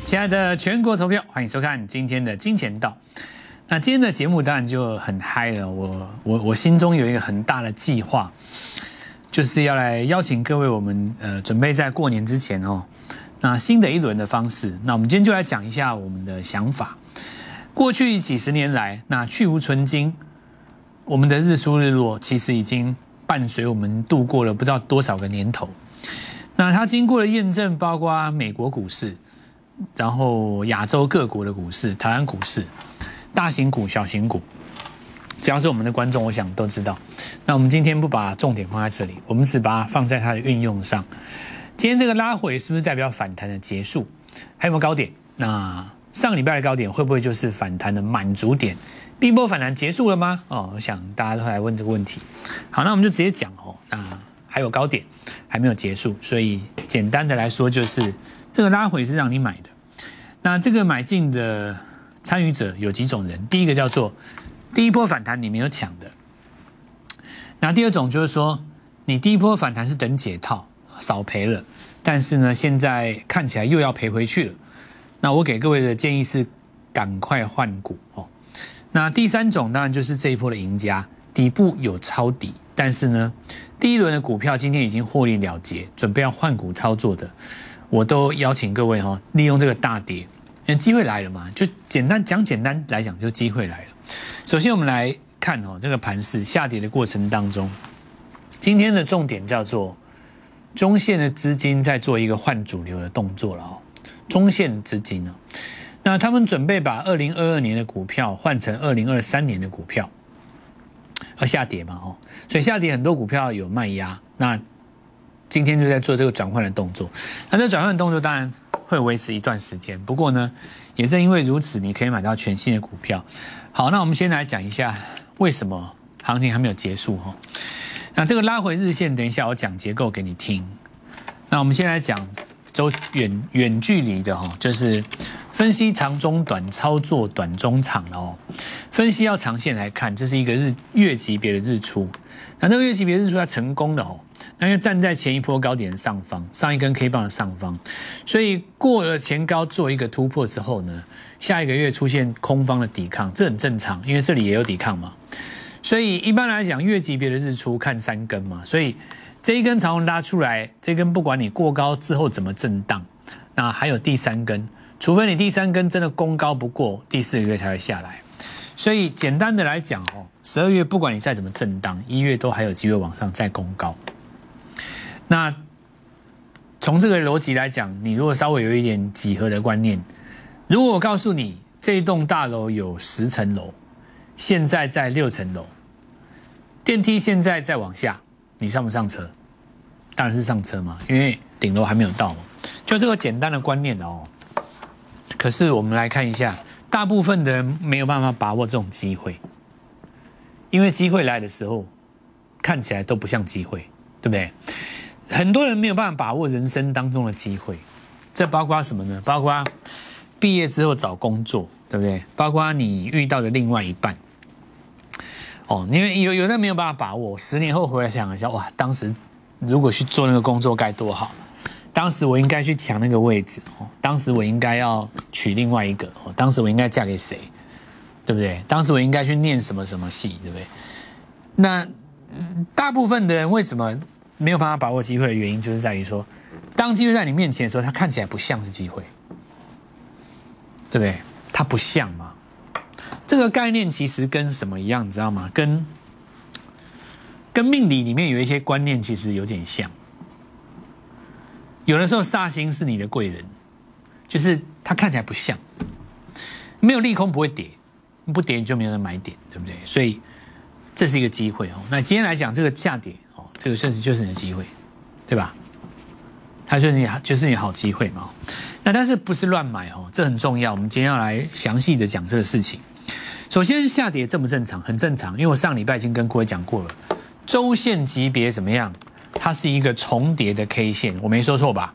亲爱的全国投票，欢迎收看今天的金钱道。那今天的节目当然就很嗨了，我心中有一个很大的计划，就是要来邀请各位，我们准备在过年之前哦，那新的一轮的方式。那我们今天就来讲一下我们的想法。过去几十年来，那去无存精，我们的日出日落其实已经伴随我们度过了不知道多少个年头。那它经过了验证，包括美国股市，然后亚洲各国的股市，台湾股市，大型股、小型股，只要是我们的观众，我想都知道。那我们今天不把重点放在这里，我们只把它放在它的运用上。今天这个拉回是不是代表反弹的结束？还有没有高点？那上个礼拜的高点会不会就是反弹的满足点？第一波反弹结束了吗？哦，我想大家都来问这个问题。好，那我们就直接讲哦。那还有高点还没有结束，所以简单的来说就是这个拉回是让你买的。那这个买进的参与者有几种人？第一个叫做第一波反弹你没有抢的，那第二种就是说你第一波反弹是等解套，少赔了，但是呢现在看起来又要赔回去了。那我给各位的建议是赶快换股哦。那第三种当然就是这一波的赢家，底部有抄底，但是呢第一轮的股票今天已经获利了结，准备要换股操作的，我都邀请各位利用这个大跌，因为机会来了嘛，就简单来讲，就机会来了。首先我们来看这个盘势下跌的过程当中，今天的重点叫做中线的资金在做一个换主流的动作了哦，中线资金呢，那他们准备把2022年的股票换成2023年的股票，要下跌嘛所以下跌很多股票有卖压，那今天就在做这个转换的动作。那这转换的动作当然会维持一段时间，不过呢，也正因为如此，你可以买到全新的股票。好，那我们先来讲一下为什么行情还没有结束那这个拉回日线，等一下我讲结构给你听。那我们先来讲远距离的就是分析长中短，操作短中长了分析要长线来看，这是一个月级别的日出。那这个月级别日出它成功的那因为站在前一波高点的上方，上一根 K 棒的上方，所以过了前高做一个突破之后呢，下一个月出现空方的抵抗，这很正常，因为这里也有抵抗嘛。所以一般来讲，月级别的日出看3根嘛，所以这一根长红拉出来，这根不管你过高之后怎么震荡，那还有第3根，除非你第3根真的攻高不过，第4个月才会下来。所以简单的来讲12月不管你再怎么震荡，1月都还有机会往上再攻高。那从这个逻辑来讲，你如果稍微有一点几何的观念，如果我告诉你这一栋大楼有10层楼，现在在6层楼，电梯现在再往下，你上不上车？当然是上车嘛，因为顶楼还没有到嘛，就这个简单的观念可是我们来看一下，大部分的人没有办法把握这种机会，因为机会来的时候看起来都不像机会，对不对？很多人没有办法把握人生当中的机会，这包括什么呢？包括毕业之后找工作，对不对？包括你遇到的另外一半。因为有的没有办法把握，10年后回来想一下，哇，当时如果去做那个工作该多好，当时我应该去抢那个位置，当时我应该要娶另外一个，当时我应该嫁给谁，对不对？当时我应该去念什么什么系，对不对？那大部分的人为什么没有办法把握机会的原因，就是在于说，当机会在你面前的时候，它看起来不像是机会，对不对？它不像嘛。这个概念其实跟什么一样，你知道吗？跟命理里面有一些观念其实有点像。有的时候煞星是你的贵人，就是它看起来不像，没有利空不会跌，不跌你就没有人买点，对不对？所以这是一个机会那今天来讲这个下跌这个确实就是你的机会，对吧？它就是你好机会嘛。那但是不是乱买这很重要。我们今天要来详细的讲这个事情。首先下跌正不正常？很正常，因为我上礼拜已经跟各位讲过了，周线级别怎么样？它是一个重叠的 K 线，我没说错吧？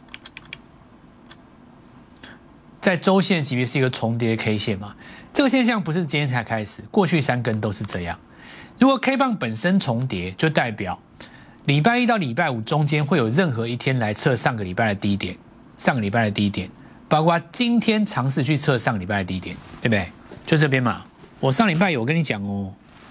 在周线级别是一个重叠的 K 线嘛？这个现象不是今天才开始，过去3根都是这样。如果 K 棒本身重叠，就代表礼拜1到礼拜5中间会有任何一天来测上个礼拜的低点， 包括今天尝试去测上个礼拜的低点，对不对？就这边嘛。我上礼拜有跟你讲哦，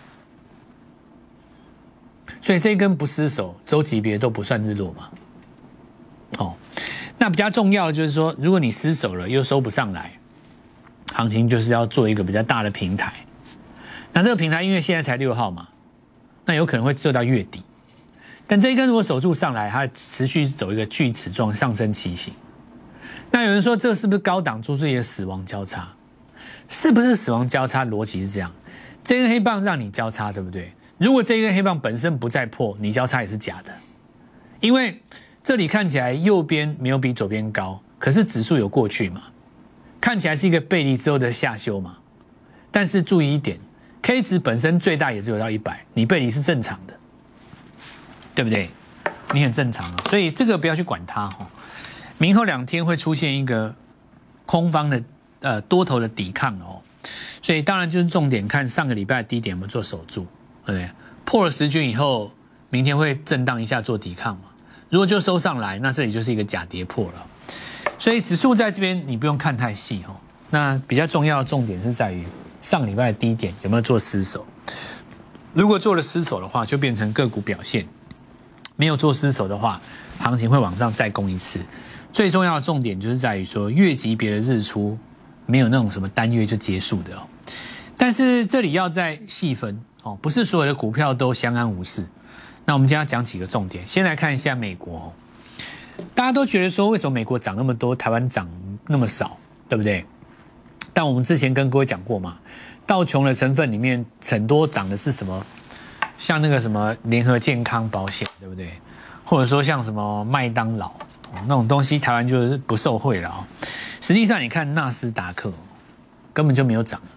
所以这一根不失手，周级别都不算日落嘛。哦，那比较重要的就是说，如果你失手了又收不上来，行情就是要做一个比较大的平台。那这个平台因为现在才6号嘛，那有可能会做到月底。但这一根如果守住上来，它持续走一个锯齿状上升旗形。那有人说这是不是高档注释的死亡交叉？是不是死亡交叉？逻辑是这样，这根黑棒让你交叉，对不对？如果这根黑棒本身不再破，你交叉也是假的，因为这里看起来右边没有比左边高，可是指数有过去嘛，看起来是一个背离之后的下修嘛。但是注意一点 ，K 值本身最大也只有到100，你背离是正常的，对不对？你很正常啊，所以这个不要去管它哈。明后2天会出现一个空方的多头的抵抗哦，所以当然就是重点看上个礼拜的低点有没有做守住，对不对？破了10均以后，明天会震荡一下做抵抗嘛。如果就收上来，那这里就是一个假跌破了。所以指数在这边你不用看太细哦。那比较重要的重点是在于上个礼拜的低点有没有做失守。如果做了失守的话，就变成个股表现；没有做失守的话，行情会往上再攻一次。最重要的重点就是在于说月级别的日出没有那种什么单月就结束的哦。但是这里要再细分哦，不是所有的股票都相安无事。那我们今天要讲几个重点，先来看一下美国哦。大家都觉得说为什么美国涨那么多，台湾涨那么少，对不对？但我们之前跟各位讲过嘛，道琼的成分里面很多涨的是什么？像那个什么联合健康保险，对不对？或者说像什么麦当劳那种东西，台湾就是不受惠了哦。实际上你看纳斯达克根本就没有涨。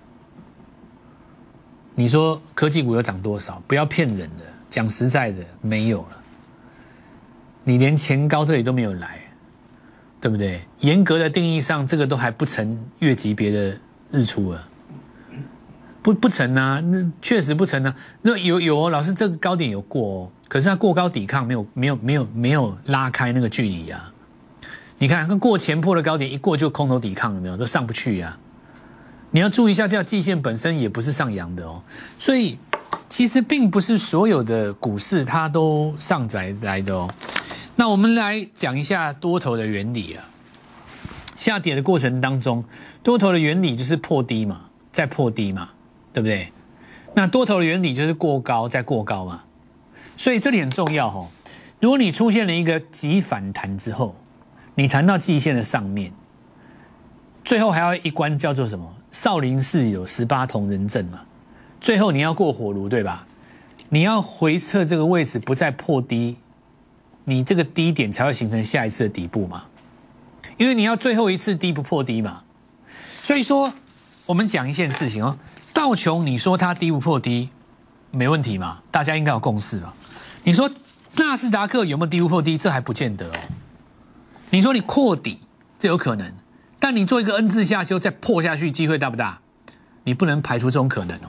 你说科技股有涨多少？不要骗人的，讲实在的，没有了。你连前高这里都没有来，对不对？严格的定义上，这个都还不成月级别的日出了，不成啊，那确实不成啊。那有哦，老师这个高点有过哦，可是它过高抵抗没有拉开那个距离啊。你看，过前波的高点一过就空头抵抗，有没有？都上不去啊。你要注意一下，这条季线本身也不是上扬的哦，所以其实并不是所有的股市它都上载来的哦。那我们来讲一下多头的原理啊。下跌的过程当中，多头的原理就是破低嘛，再破低嘛，对不对？那多头的原理就是过高再过高嘛。所以这里很重要哦。如果你出现了一个急反弹之后，你弹到季线的上面，最后还要一关叫做什么？少林寺有18铜人阵嘛，最后你要过火炉，对吧？你要回测这个位置不再破低，你这个低点才会形成下一次的底部嘛，因为你要最后一次低不破低嘛。所以说我们讲一件事情哦，道琼你说它低不破低没问题嘛，大家应该有共识嘛。你说纳斯达克有没有低不破低，这还不见得哦。你说你扩底，这有可能，但你做一个 N 字下修再破下去，机会大不大？你不能排除这种可能哦，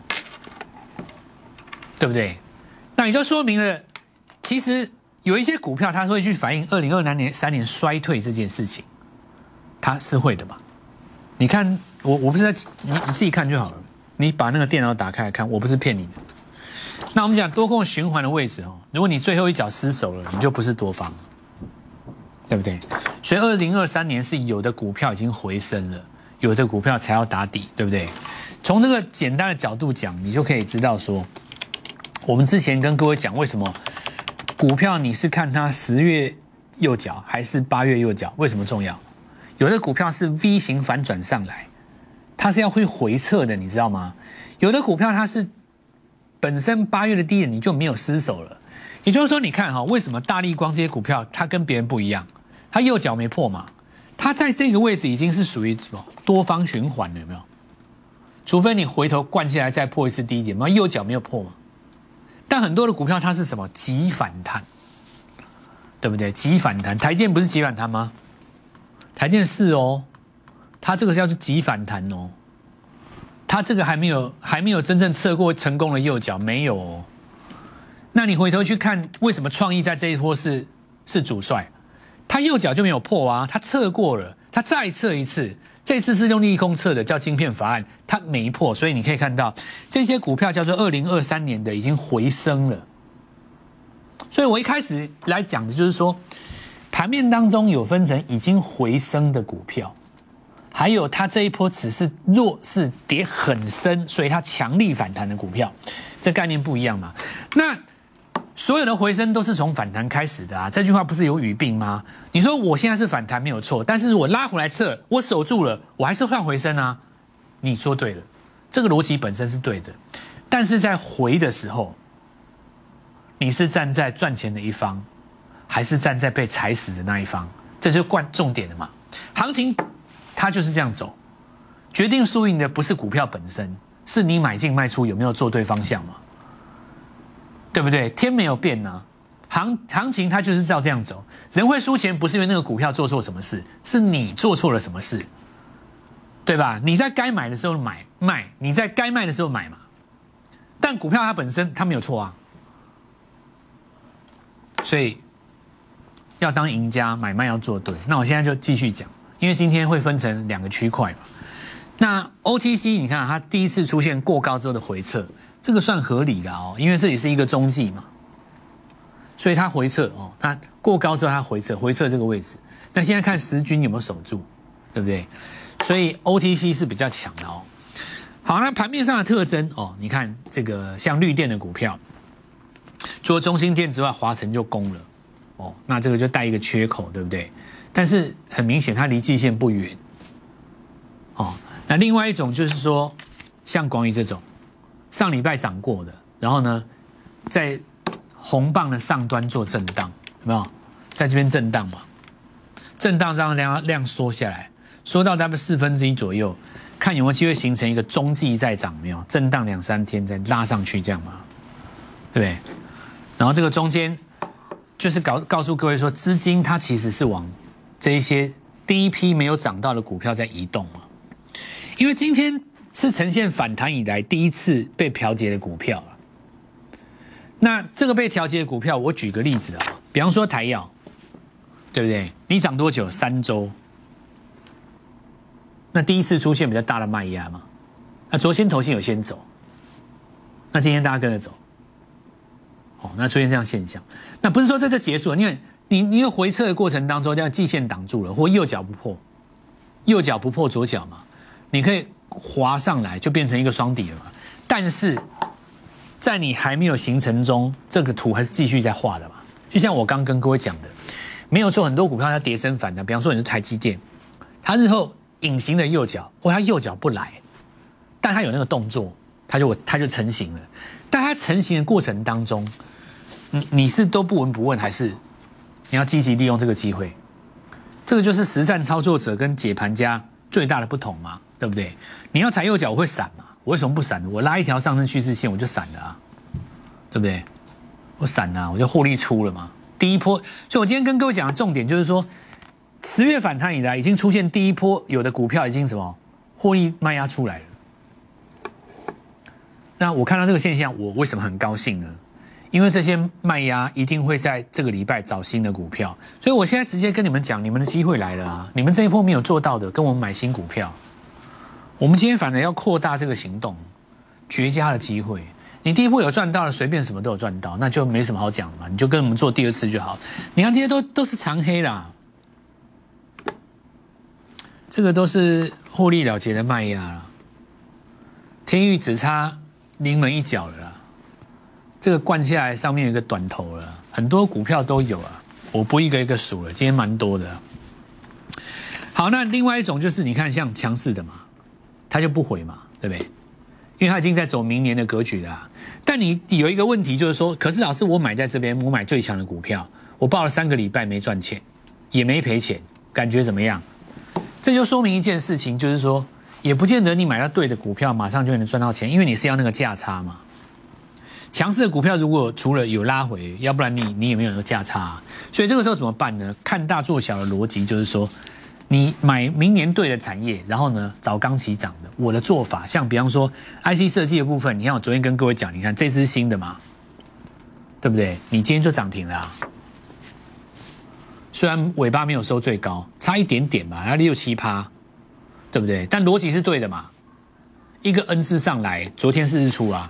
对不对？那你就说明了，其实有一些股票它会去反映2023年衰退这件事情，它是会的嘛？你看我不是在你自己看就好了，你把那个电脑打开来看，我不是骗你的。那我们讲多空循环的位置哦，如果你最后一脚失手了，你就不是多方。对不对？所以2023年是有的股票已经回升了，有的股票才要打底，对不对？从这个简单的角度讲，你就可以知道说，我们之前跟各位讲，为什么股票你是看它10月右脚还是8月右脚，为什么重要？有的股票是 V 型反转上来，它是要会回撤的，你知道吗？有的股票它是本身8月的低点你就没有失手了，也就是说，你看哈，为什么大立光这些股票它跟别人不一样？它右脚没破嘛，它在这个位置已经是属于什么多方循环了，有没有？除非你回头灌下来再破一次低点嘛，右脚没有破嘛。但很多的股票它是什么急反弹，对不对？急反弹，台电不是急反弹吗？台电是哦，它这个叫做急反弹哦，它这个还没有真正测过成功的右脚，没有哦。那你回头去看，为什么创意在这一波是主帅？他右脚就没有破啊，他测过了， 它再测一次，这次是用利空测的，叫晶片法案，它没破，所以你可以看到这些股票叫做2023年的已经回升了。所以我一开始来讲的就是说，盘面当中有分成已经回升的股票，还有它这一波只是弱势跌很深，所以它强力反弹的股票，这概念不一样嘛。那所有的回升都是从反弹开始的啊，这句话不是有语病吗？你说我现在是反弹没有错，但是我拉回来测，我守住了，我还是算回升啊。你说对了，这个逻辑本身是对的，但是在回的时候，你是站在赚钱的一方，还是站在被踩死的那一方？这就是重点的嘛。行情它就是这样走，决定输赢的不是股票本身，是你买进卖出有没有做对方向嘛？对不对？天没有变啊，行情它就是照这样走。人会输钱，不是因为那个股票做错什么事，是你做错了什么事，对吧？你在该买的时候卖，你在该卖的时候买嘛。但股票它本身它没有错啊，所以要当赢家，买卖要做对。那我现在就继续讲，因为今天会分成2个区块嘛。那 OTC 你看它第一次出现过高之后的回撤，这个算合理的哦，因为这里是一个中继嘛，所以它回撤哦，它过高之后它回撤这个位置。那现在看10均有没有守住，对不对？所以 OTC 是比较强的哦。好，那盘面上的特征哦，你看这个像绿电的股票，除了中兴电之外，华晨就攻了哦，那这个就带一个缺口，对不对？但是很明显它离季线不远哦。那另外一种就是说，像广宇这种上礼拜涨过的，然后呢，在红棒的上端做震荡，有没有？在这边震荡嘛，震荡让量缩下来，缩到大概1/4左右，看有没有机会形成一个中继再涨，没有？震荡2-3天再拉上去，这样嘛，对不对？然后这个中间就是告诉各位说，资金它其实是往这一些第一批没有涨到的股票在移动嘛，因为今天是呈现反弹以来第一次被调节的股票了。那这个被调节的股票，我举个例子啊，比方说台药，对不对？你涨多久？3周。那第一次出现比较大的卖压嘛，那昨天投信有先走，那今天大家跟着走，哦，那出现这样现象，那不是说这就结束了，因为你有回撤的过程当中，要季线挡住了，或右脚不破左脚嘛，你可以滑上来就变成一个双底了嘛。但是在你还没有形成中，这个图还是继续在画的嘛。就像我刚跟各位讲的，没有错，很多股票它跌升反弹，比方说你是台积电，它日后隐形的右脚，或它右脚不来，但它有那个动作，它就成型了。但它成型的过程当中，你是都不闻不问，还是你要积极利用这个机会？这个就是实战操作者跟解盘家最大的不同嘛，对不对？你要踩右脚，我会闪嘛，我为什么不闪呢？我拉一条上升趋势线，我就闪了啊，对不对？我闪了，我就获利出了嘛。第一波，所以我今天跟各位讲的重点就是说，10月反弹以来，已经出现第一波，有的股票已经什么获利卖压出来了。那我看到这个现象，我为什么很高兴呢？因为这些卖压一定会在这个礼拜找新的股票，所以我现在直接跟你们讲，你们的机会来了啊！你们这一波没有做到的，跟我们买新股票。我们今天反而要扩大这个行动，绝佳的机会。你第一波有赚到了，随便什么都有赚到，那就没什么好讲的嘛，你就跟我们做第2次就好。你看这些都是长黑啦，这个都是获利了结的卖压啦。天域只差临门一脚了啦，这个灌下来上面有一个短头了，很多股票都有啊，我不一个一个数了，今天蛮多的。好，那另外一种就是你看像强势的嘛，它就不回嘛，对不对？因为它已经在走明年的格局了啊。但你有一个问题就是说，可是老师我买在这边，我买最强的股票，我报了3个礼拜没赚钱，也没赔钱，感觉怎么样？这就说明一件事情，就是说也不见得你买到对的股票马上就能赚到钱，因为你是要那个价差嘛。强势的股票如果除了有拉回，要不然你也没有那个价差啊。所以这个时候怎么办呢？看大做小的逻辑就是说，你买明年对的产业，然后呢找刚起涨的。我的做法，像比方说 IC 设计的部分，你看我昨天跟各位讲，你看这支是新的嘛，对不对？你今天就涨停了啊。 虽然尾巴没有收最高，差一点点吧，它6-7%，对不对？但逻辑是对的嘛。一个 N 字上来，昨天是日出啊。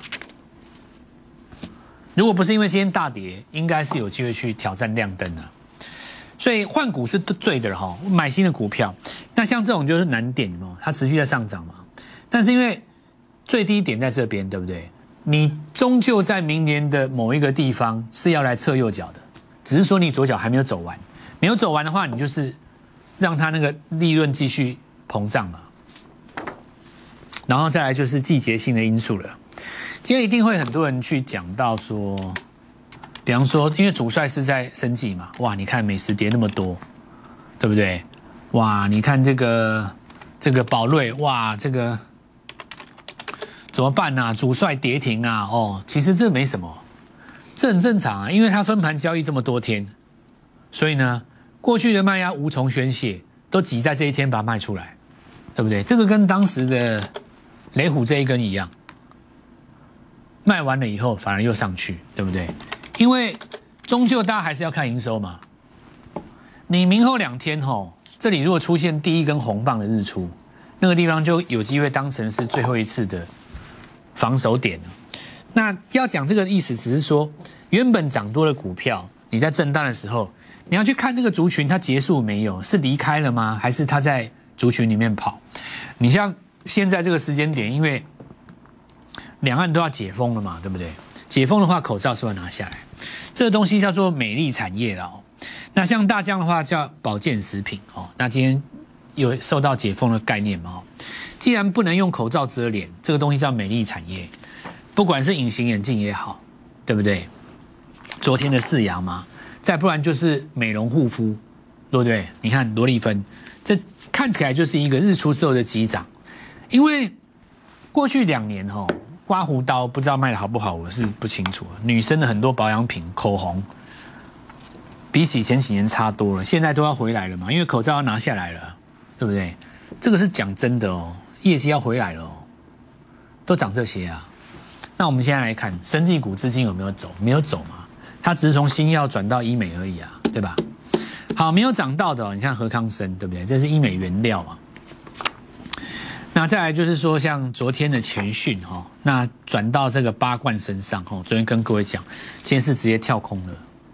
如果不是因为今天大跌，应该是有机会去挑战亮灯的。所以换股是对的哈，买新的股票。那像这种就是难点哦，它持续在上涨嘛。但是因为最低点在这边，对不对？你终究在明年的某一个地方是要来测右脚的，只是说你左脚还没有走完，没有走完的话，你就是让它那个利润继续膨胀嘛。然后再来就是季节性的因素了。今天一定会很多人去讲到说，比方说，因为主帅是在生技嘛，哇，你看美食跌那么多，对不对？哇，你看这个宝瑞，哇，这个怎么办啊？主帅跌停啊，哦，其实这没什么，这很正常啊，因为它分盘交易这么多天，所以呢，过去的卖压无从宣泄，都挤在这一天把它卖出来，对不对？这个跟当时的雷虎这一根一样，卖完了以后反而又上去，对不对？因为终究大家还是要看营收嘛。你明后2天这里如果出现第一根红棒的日出，那个地方就有机会当成是最后一次的防守点了。那要讲这个意思，只是说原本涨多的股票，你在震荡的时候，你要去看这个族群它结束没有，是离开了吗？还是它在族群里面跑？你像现在这个时间点，因为两岸都要解封了嘛，对不对？解封的话，口罩是要拿下来。这个东西叫做美丽产业了哦。那像大疆的话叫保健食品哦。那今天有受到解封的概念嘛？既然不能用口罩遮脸，这个东西叫美丽产业，不管是隐形眼镜也好，对不对？昨天的四阳嘛，再不然就是美容护肤，对不对？你看罗丽芬，这看起来就是一个日出之后的急涨，因为过去2年刮胡刀不知道卖的好不好，我是不清楚。女生的很多保养品、口红，比起前几年差多了，现在都要回来了嘛，因为口罩要拿下来了，对不对？这个是讲真的哦，业绩要回来了哦，都涨这些啊。那我们现在来看，生技股资金有没有走？没有走嘛，它只是从新药转到医美而已啊，对吧？好，没有涨到的哦，你看和康生，对不对？这是医美原料嘛。那再来就是说，像昨天的前讯那转到这个八冠身上昨天跟各位讲，今天是直接跳空了，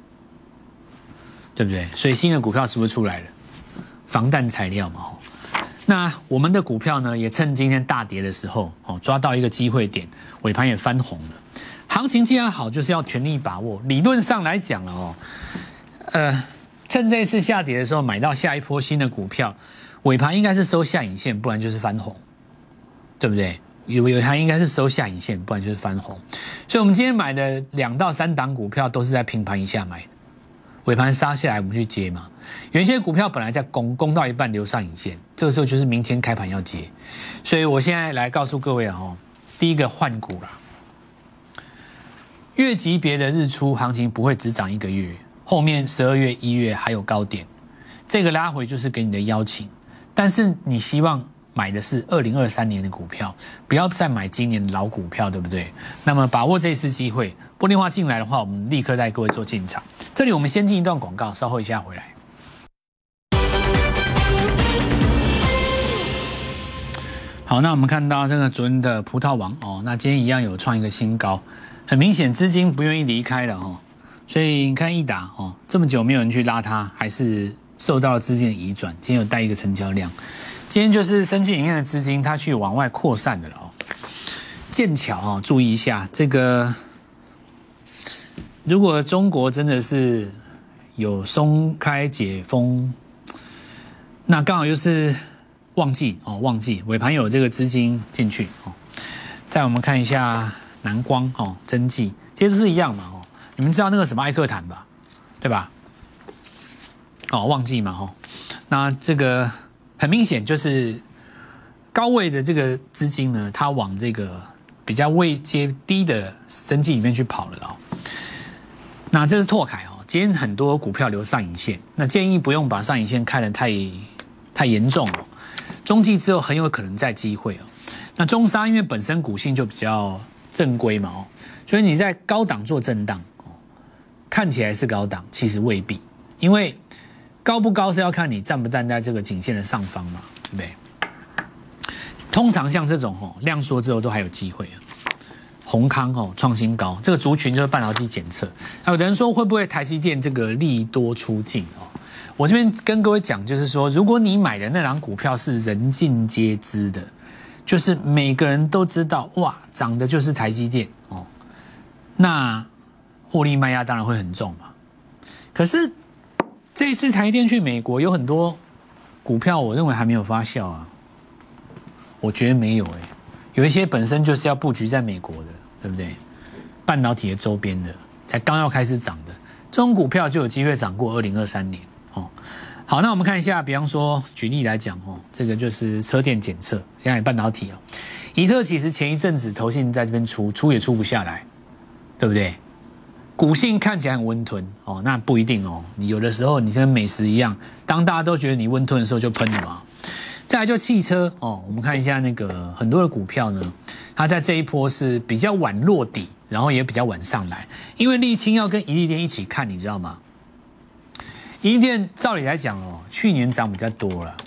对不对？所以新的股票是不是出来了？防弹材料嘛那我们的股票呢，也趁今天大跌的时候抓到一个机会点，尾盘也翻红了。行情既然好，就是要全力把握。理论上来讲了趁这一次下跌的时候买到下一波新的股票，尾盘应该是收下影线，不然就是翻红。对不对？有它应该是收下影线，不然就是翻红。所以我们今天买的2到3档股票都是在平盘以下买的，尾盘杀下来我们去接嘛。有一些股票本来在攻到一半留上影线，这个时候就是明天开盘要接。所以我现在来告诉各位第一个换股啦，月级别的日出行情不会只涨1个月，后面12月、1月还有高点，这个拉回就是给你的邀请，但是你希望买的是2023年的股票，不要再买今年的老股票，对不对？那么把握这次机会，拨电话进来的话，我们立刻带各位做进场。这里我们先进一段广告，稍后一下回来。好，那我们看到这个昨天的葡萄王那今天一样有创一个新高，很明显资金不愿意离开了所以你看益达这么久没有人去拉它，还是受到了资金的移转，今天有带一个成交量。今天就是生技里面的资金，它去往外扩散的了剑桥注意一下这个，如果中国真的是有松开解封，那刚好又是旺季尾盘有这个资金进去再我们看一下南光真季，这些都是一样嘛你们知道那个什么艾克坦吧，对吧？旺季嘛那这个很明显就是高位的这个资金呢，它往这个比较位阶低的生技里面去跑了那这是拓凯今天很多股票留上影线，那建议不用把上影线看得太严重中继之后很有可能再机会那中沙因为本身股性就比较正规嘛所以你在高档做震荡看起来是高档，其实未必，因为高不高是要看你站不站在这个颈线的上方嘛，对不对？通常像这种量缩之后都还有机会。宏康创新高，这个族群就是半导体检测。有的人说会不会台积电这个利多出尽我这边跟各位讲，就是说，如果你买的那档股票是人尽皆知的，就是每个人都知道，哇，涨的就是台积电那获利卖压当然会很重嘛。可是这一次台积电去美国，有很多股票，我认为还没有发酵啊。我觉得没有有一些本身就是要布局在美国的。对不对？半导体的周边的，才刚要开始涨的，这种股票就有机会涨过2023年好，那我们看一下，比方说举例来讲这个就是车电检测，现在半导体以特其实前一阵子投信在这边出也出不下来，对不对？股性看起来很温吞那不一定你有的时候你跟美食一样，当大家都觉得你温吞的时候就喷了嘛。再来就汽车我们看一下那个很多的股票呢，它在这一波是比较晚落底，然后也比较晚上来，因为力清要跟怡利电一起看，你知道吗？怡利电照理来讲去年涨比较多了，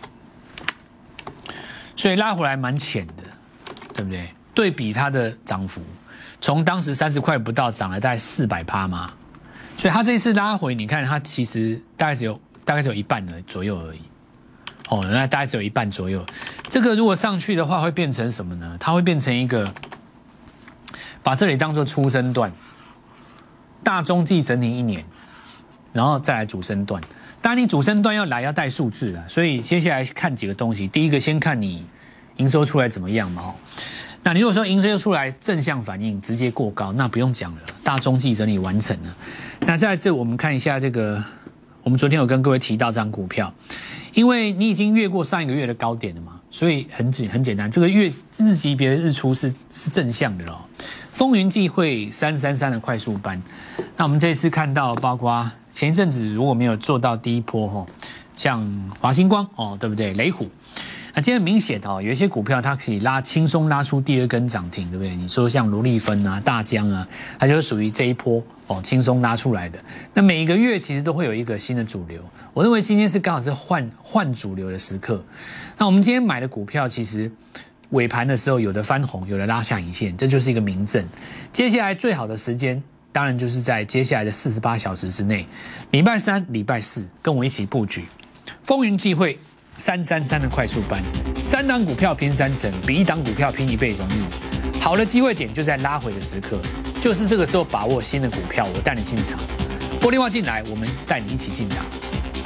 所以拉回来蛮浅的，对不对？对比它的涨幅，从当时30块不到涨了大概400%嘛，所以它这一次拉回，你看它其实大概只有一半左右而已。那大概只有一半左右。这个如果上去的话，会变成什么呢？它会变成一个，把这里当作初升段，大中继整理1年，然后再来主升段。当然，你主升段要带数字所以接下来看几个东西。第一个，先看你营收出来怎么样嘛。那你如果说营收出来正向反应，直接过高，那不用讲了，大中继整理完成了。那再来这，我们看一下这个，我们昨天有跟各位提到这张股票。因为你已经越过上一个月的高点了嘛，所以很简单，这个日级别的日出是正向的风云际会333的快速班。那我们这次看到，包括前一阵子如果没有做到第一波像华星光对不对？雷虎。那今天明显有一些股票它可以轻松拉出第2根涨停，对不对？你说像罗丽芬啊、大江啊，它就是属于这一波轻松拉出来的。那每一个月其实都会有一个新的主流，我认为今天是刚好是换主流的时刻。那我们今天买的股票其实尾盘的时候有的翻红，有的拉下影线，这就是一个明证。接下来最好的时间当然就是在接下来的48小时之内，礼拜3、礼拜4跟我一起布局风云际会333的快速班，3档股票拼3成，比1档股票拼1倍容易。好的机会点就在拉回的时刻，就是这个时候把握新的股票，我带你进场。拨电话进来，我们带你一起进场。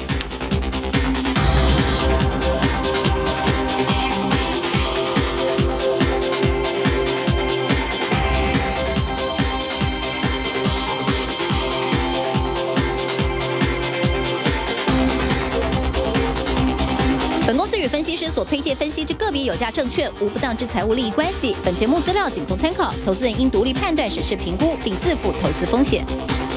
本公司与分析师所推荐分析之个别有价证券无不当之财务利益关系。本节目资料仅供参考，投资人应独立判断、审视、评估，并自负投资风险。